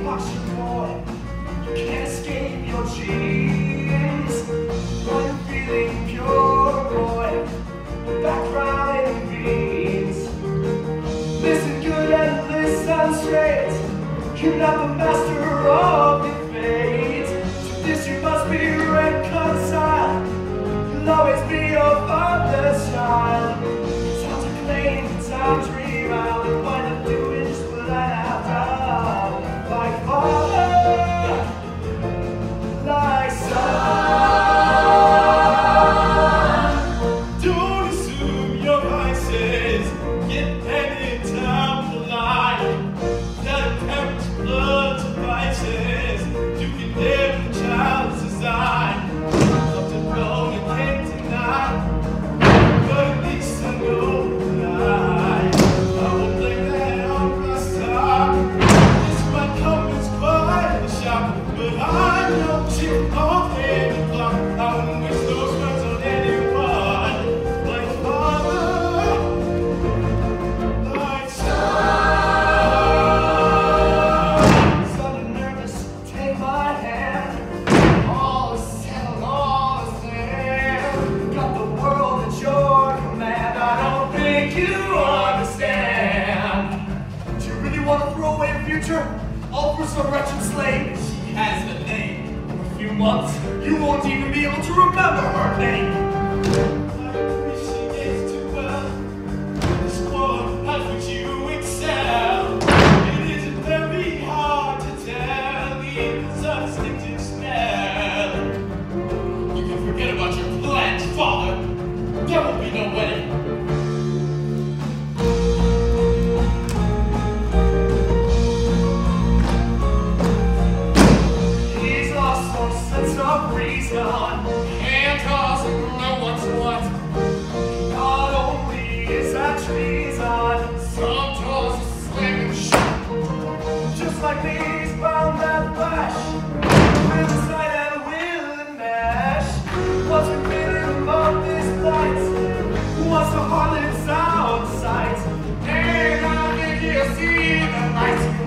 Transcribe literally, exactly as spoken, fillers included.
posture, boy. You can't escape your genes. While you're feeling pure, boy, the background intervenes. Listen good and listen straight. You're not the master of your fate. To this you must be reconciled. You'll always be your father's child. It's time to claim, it's time to reroute, and wind up doing just what I have done. Like father, like son. Don't assume your vices get handed down the line. That a parent's blood devices to condemn the child's design. Up to blown and can't deny, but at least I know that I, I will blame that on my side. This might come as quite a shock, but I know chip off any block. I wouldn't wish those words on anyone. Like father, like son. Son, you're nervous, take my hand. All is settled, all is there. Got the world at your command. I don't think you understand. Do you really want to throw away a future? All for some wretched slave? She has the name. In a few months, you won't even be able to remember her name. I appreciate too well the score at which you excel. It isn't very hard to tell the substantive smell. You can forget about your plans, father. There will be no wedding. He's lost all sense of reason. Can't cause him know what's what. Not only is that treason, sometimes it's slamming shut. Just like me, he's bound that flash. With a sight and a will and mash. What's forbidden among these lights? What's the harlot sound sight? And I think you'll see the lights.